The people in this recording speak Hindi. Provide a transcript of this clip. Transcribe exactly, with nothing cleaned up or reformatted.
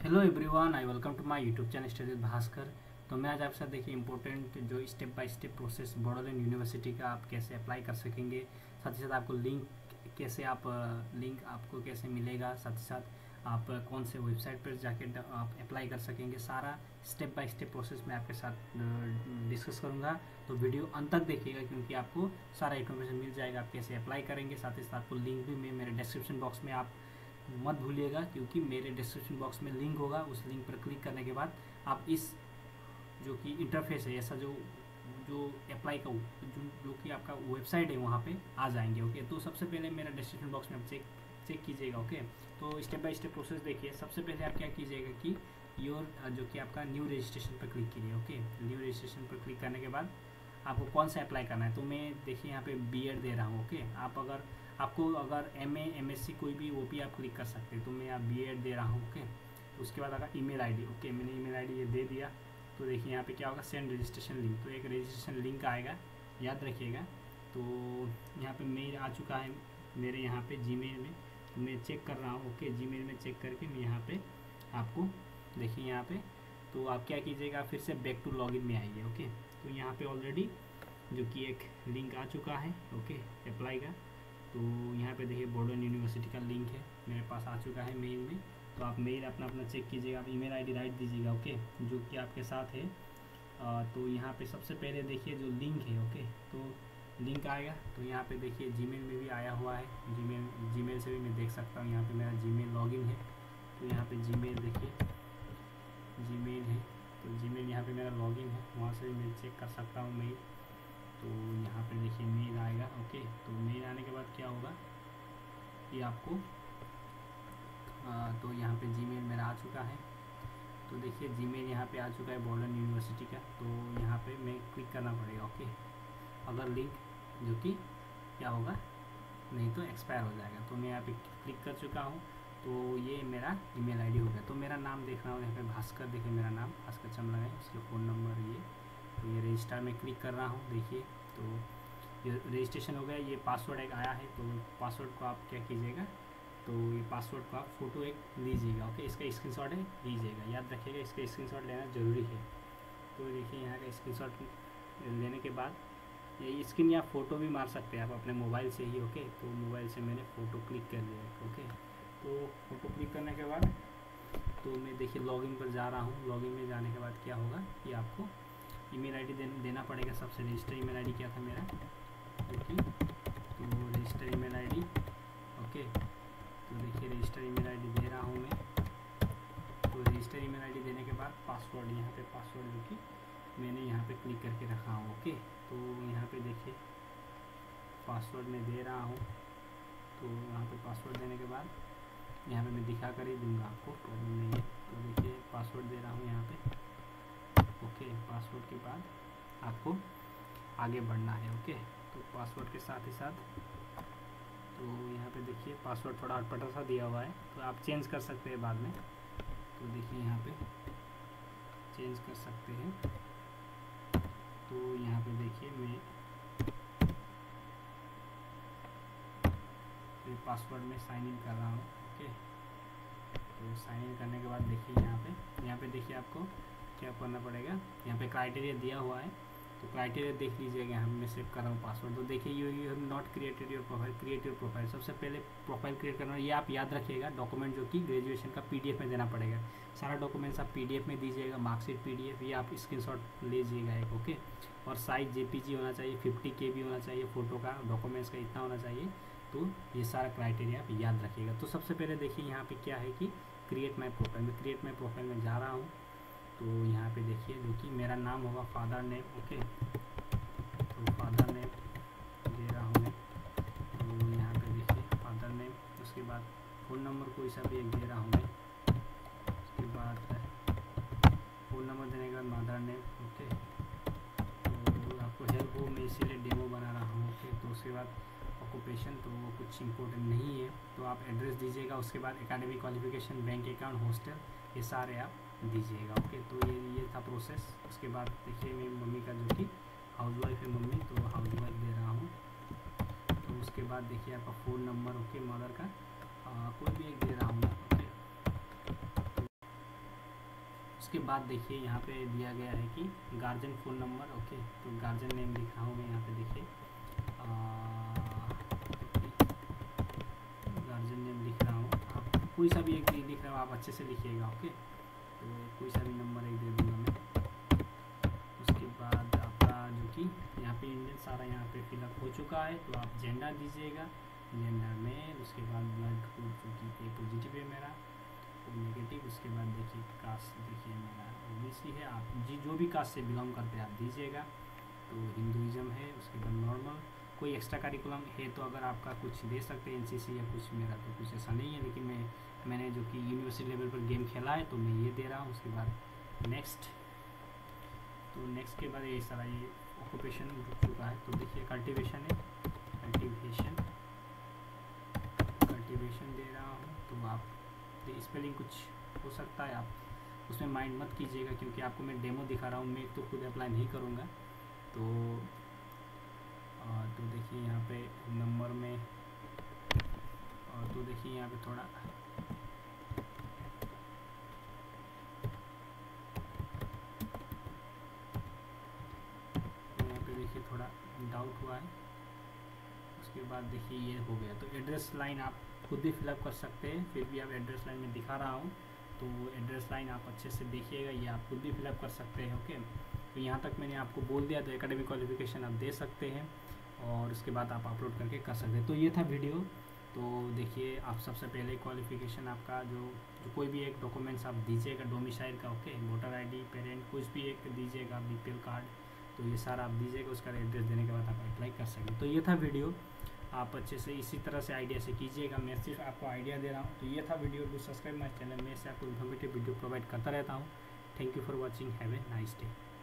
Hello everyone, I welcome to my YouTube channel study Bhaskar. तो मैं आज आपके साथ देखिए इंपॉर्टेंट जो step by step process Baroda university का आप कैसे अप्लाई कर सकेंगे, साथ ही साथ आपको लिंक कैसे आप लिंक आपको कैसे मिलेगा, साथ ही साथ आप कौन से वेबसाइट पर जाके आप अप्लाई कर सकेंगे, सारा स्टेप बाय स्टेप प्रोसेस मैं आपके साथ डिस्कस करूँगा। तो वीडियो अंत तक देखिएगा क्योंकि आपको सारा इन्फॉर्मेशन मिल जाएगा आप कैसे अप्लाई करेंगे। साथ ही साथ आपको लिंक भी मैं मेरे डिस्क्रिप्शन बॉक्स में आप मत भूलिएगा क्योंकि मेरे डिस्क्रिप्शन बॉक्स में लिंक होगा। उस लिंक पर क्लिक करने के बाद आप इस जो कि इंटरफेस है, ऐसा जो जो अप्लाई का जो जो कि आपका वेबसाइट है वहाँ पे आ जाएंगे। ओके, तो सबसे पहले मेरा डिस्क्रिप्शन बॉक्स में आप चेक चेक कीजिएगा। ओके, तो स्टेप बाय स्टेप प्रोसेस देखिए। सबसे पहले आप क्या कीजिएगा कि योर जो कि आपका न्यू रजिस्ट्रेशन पर क्लिक कीजिए। ओके, न्यू रजिस्ट्रेशन पर क्लिक करने के बाद आपको कौन सा अप्लाई करना है, तो मैं देखिए यहाँ पे बी एड दे रहा हूँ। ओके, आप अगर आपको अगर M A M S C कोई भी वो भी आप क्लिक कर सकते हैं, तो मैं यहाँ बी एड दे रहा हूँ। ओके, तो उसके बाद अगर ईमेल आईडी, ओके मैंने ईमेल आईडी ये दे दिया। तो देखिए यहाँ पे क्या होगा, सेंड रजिस्ट्रेशन लिंक, तो एक रजिस्ट्रेशन लिंक आएगा, याद रखिएगा। तो यहाँ पे मेल आ चुका है मेरे यहाँ पे जीमेल में, तो मैं चेक कर रहा हूँ। ओके, जीमेल में चेक करके मैं यहाँ पे आपको देखिए यहाँ पे, तो आप क्या कीजिएगा, फिर से बैक टू लॉगिन में आइए। ओके, तो यहाँ पे ऑलरेडी जो कि एक लिंक आ चुका है ओके अप्लाई का। तो यहाँ पे देखिए बड़ौदा यूनिवर्सिटी का लिंक है मेरे पास आ चुका है मेल में। तो आप मेल अपना अपना चेक कीजिएगा, आप ईमेल आईडी राइट दीजिएगा। ओके, जो कि आपके साथ है। आ, तो यहाँ पे सबसे पहले देखिए जो लिंक है। ओके, तो लिंक आएगा, तो यहाँ पे देखिए जीमेल में भी आया हुआ है, जीमेल जीमेल से भी मैं देख सकता हूँ। यहाँ पे मेरा जीमेल लॉगिन है, तो यहाँ पे जीमेल देखिए जीमेल है, तो जीमेल यहाँ पे मेरा लॉगिन है, वहाँ से भी मैं चेक कर सकता हूँ मेल। तो यहाँ पे देखिए मेल आएगा। ओके, तो मेल आने के बाद क्या होगा कि आपको आ, तो यहाँ पे जीमेल मेरा आ चुका है। तो देखिए जीमेल यहाँ पे आ चुका है बड़ौदा यूनिवर्सिटी का, तो यहाँ पे मैं क्लिक करना पड़ेगा। ओके, अगर लिंक जो कि क्या होगा, नहीं तो एक्सपायर हो जाएगा। तो मैं यहाँ पे क्लिक कर चुका हूँ, तो ये मेरा ईमेल आईडी हो गया। तो मेरा नाम देखना हो, यहाँ पे भास्कर देखिए मेरा नाम भास्कर चमला है, उसके फ़ोन नंबर ये, तो ये रजिस्टर में क्लिक कर रहा हूँ। देखिए तो ये रजिस्ट्रेशन हो गया, ये पासवर्ड एक आया है, तो पासवर्ड को आप क्या कीजिएगा, तो ये पासवर्ड का आप फ़ोटो एक लीजिएगा। ओके, इसका स्क्रीनशॉट है लीजिएगा, याद रखिएगा इसका स्क्रीनशॉट लेना ज़रूरी है। तो देखिए यहाँ का स्क्रीनशॉट लेने के बाद ये स्क्रीन या फ़ोटो भी मार सकते हैं आप अपने मोबाइल से ही। ओके, तो मोबाइल से मैंने फ़ोटो क्लिक कर लिया। ओके, तो फ़ोटो क्लिक करने के बाद तो मैं देखिए लॉगिन पर जा रहा हूँ। लॉगिन में जाने के बाद क्या होगा कि आपको ईमेल आईडी दे, देना पड़ेगा। सबसे रजिस्टर ईमेल आईडी क्या था मेरा, ओके, तो रजिस्टर ईमेल आईडी। ओके, तो देखिए रजिस्टर ईमेल आईडी दे रहा हूँ मैं। तो रजिस्टर ईमेल आईडी देने के बाद पासवर्ड, यहाँ पे पासवर्ड जो कि मैंने यहाँ पे क्लिक करके रखा हूँ। ओके, तो यहाँ पे देखिए पासवर्ड मैं दे रहा हूँ। तो यहाँ पे पासवर्ड देने के बाद यहाँ पे मैं दिखा कर ही दूँगा, आपको प्रॉब्लम नहीं है। तो देखिए पासवर्ड दे रहा हूँ यहाँ पे। ओके, पासवर्ड के बाद आपको आगे बढ़ना है। ओके, तो पासवर्ड के साथ ही साथ तो यहाँ पे देखिए पासवर्ड थोड़ा अटपटा सा दिया हुआ है, तो आप चेंज कर सकते हैं बाद में। तो देखिए यहाँ पे चेंज कर सकते हैं। तो यहाँ पे देखिए मैं तो पासवर्ड में साइन इन कर रहा हूँ। ओके, तो साइन इन करने के बाद देखिए यहाँ पे यहाँ पे देखिए आपको क्या करना पड़ेगा, यहाँ पे क्राइटेरिया दिया हुआ है, तो क्राइटेरिया देख लीजिएगा। यहाँ मैं सेव कर रहा हूँ पासवर्ड। तो देखिए you you have not created your profile, create your profile. सबसे पहले प्रोफाइल क्रिएट करना, ये आप याद रखिएगा। डॉक्यूमेंट जो कि ग्रेजुएशन का पीडीएफ में देना पड़ेगा, सारा डॉक्यूमेंट्स आप पीडीएफ में दीजिएगा, मार्कशीट पीडीएफ, ये आप स्क्रीनशॉट लीजिएगा एक। ओके, और साइज जेपीजी होना चाहिए, फिफ्टी के बी होना चाहिए, फ़ोटो का डॉक्यूमेंट्स का इतना होना चाहिए। तो ये सारा क्राइटेरिया आप याद रखिएगा। तो सबसे पहले देखिए यहाँ पे क्या है कि क्रिएट माई प्रोफाइल, मैं क्रिएट माई प्रोफाइल में जा रहा हूँ। तो यहाँ पे देखिए जो कि मेरा नाम होगा फादर नेम। ओके, तो फादर नेम दे रहा हूँ मैं। तो यहाँ पे देखिए फादर नेम, उसके बाद फ़ोन नंबर कोई सा भी एक दे रहा हूँ मैं। उसके बाद फ़ोन नंबर देने के बाद मदर नेम। ओके, तो आपको हेल्प हो, मैं इसीलिए डेमो बना रहा हूँ। ओके, तो उसके बाद ऑक्यूपेशन, तो वो कुछ इंपॉर्टेंट नहीं है, तो आप एड्रेस दीजिएगा। उसके बाद academic qualification, bank account, hostel, ये सारे आप दीजिएगा। ओके, तो ये ये था प्रोसेस। उसके बाद देखिए मेरी मम्मी का जो कि हाउस वाइफ है मम्मी, तो हाउस वाइफ दे रहा हूँ। तो उसके बाद देखिए आपका फ़ोन नंबर, ओके मदर का आ, कोई भी एक दे रहा हूँ मैं। ओके, उसके बाद देखिए यहाँ पे दिया गया है कि गार्जियन फ़ोन नंबर, ओके, तो गार्जियन नेम लिखा हूँ मैं यहाँ पे, देखिए गार्जियन नेम लिख रहा हूँ, आप कोई सा भी एक लिख रहा हूँ, आप अच्छे से लिखिएगा, ओके। तो कोई सा भी नंबर एक दे दूँगा मैं। उसके बाद आपका जो कि यहाँ पे इंडियन सारा यहाँ पे फिलअप हो चुका है, तो आप जेंडर दीजिएगा, जेंडर में। उसके बाद ब्लड ग्रुप जो कि ए पॉजिटिव है मेरा, नेगेटिव। उसके बाद देखिए कास्ट, देखिए मेरा ओबीसी है, आप जी जो भी कास्ट से बिलोंग करते हैं आप दीजिएगा। तो हिंदुइज्म है। उसके बाद नॉर्मल, कोई एक्स्ट्रा करिकुलम है तो अगर आपका कुछ दे सकते हैं एनसीसी या कुछ, मेरा तो कुछ ऐसा नहीं है, लेकिन मैं मैंने जो कि यूनिवर्सिटी लेवल पर गेम खेला है तो मैं ये दे रहा हूँ। उसके बाद नेक्स्ट, तो नेक्स्ट के बाद ये सारा ये ऑक्यूपेशन रुक चुका है। तो देखिए कल्टीवेशन है, कल्टीवेशन कल्टीवेशन दे रहा हूँ। तो आप स्पेलिंग कुछ हो सकता है, आप उसमें माइंड मत कीजिएगा, क्योंकि आपको मैं डेमो दिखा रहा हूँ, मैं तो खुद अप्लाई नहीं करूँगा। तो और तो देखिए यहाँ पे नंबर में, और तो देखिए यहाँ पे थोड़ा तो यहाँ पे देखिए थोड़ा डाउट हुआ है। उसके बाद देखिए ये हो गया। तो एड्रेस लाइन आप खुद भी फिलअप कर सकते हैं, फिर भी आप एड्रेस लाइन में दिखा रहा हूँ, तो एड्रेस लाइन आप अच्छे से देखिएगा, ये आप खुद भी फिलअप कर सकते हैं, ओके। तो यहाँ तक मैंने आपको बोल दिया। तो एकेडमिक क्वालिफिकेशन आप दे सकते हैं और उसके बाद आप अपलोड करके कर सकते हैं। तो ये था वीडियो। तो देखिए आप सबसे पहले क्वालिफिकेशन आपका जो, जो कोई भी एक डॉक्यूमेंट्स आप दीजिएगा डोमिसाइल का, ओके, वोटर आईडी, पेरेंट, कुछ भी एक दीजिएगा, बीपीएल कार्ड, तो ये सारा आप दीजिएगा। उसका एड्रेस देने के बाद आप अप्लाई कर सकें। तो ये था वीडियो, आप अच्छे से इसी तरह से आइडिया से कीजिएगा। मैं सिर्फ आपको आइडिया दे रहा हूँ। तो ये था video. Do subscribe my channel, मैं से आपको इन्फॉर्मेटिव वीडियो प्रोवाइड करता रहता हूँ। Thank you for watching, have a nice day.